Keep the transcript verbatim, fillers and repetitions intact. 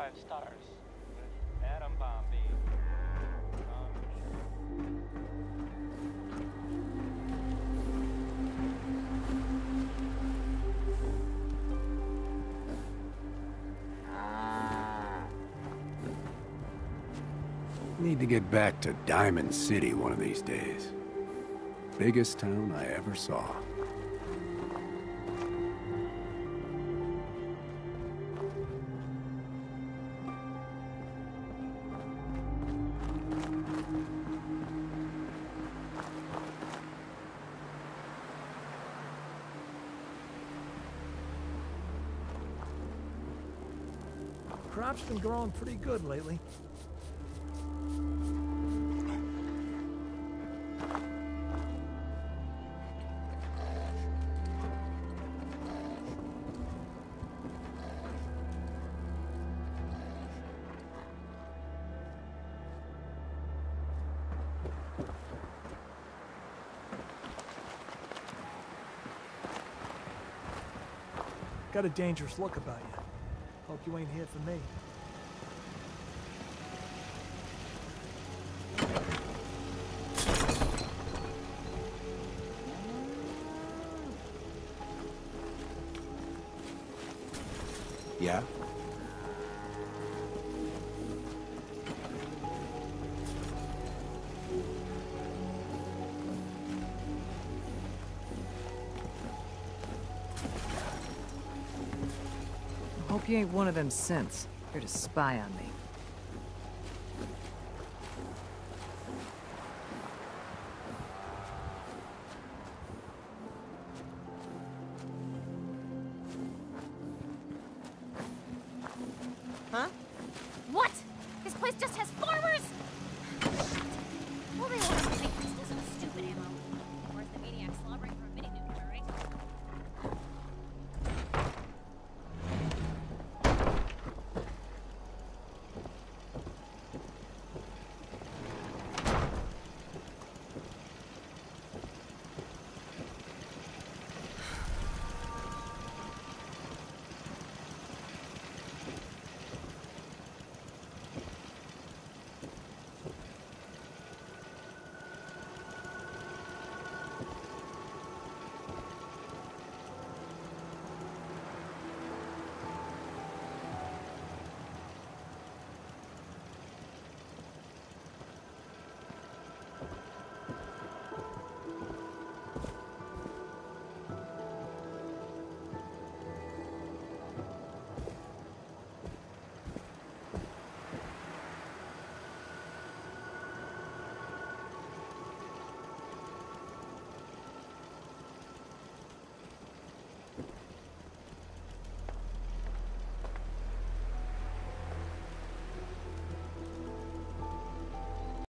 five stars with Adam Bombay. Um, Need to get back to Diamond City one of these days. Biggest town I ever saw. Crop's been growing pretty good lately. Got a dangerous look about you. Hope you ain't here for me. Yeah? Hope you ain't one of them synths, here to spy on me. Huh? What? This place just has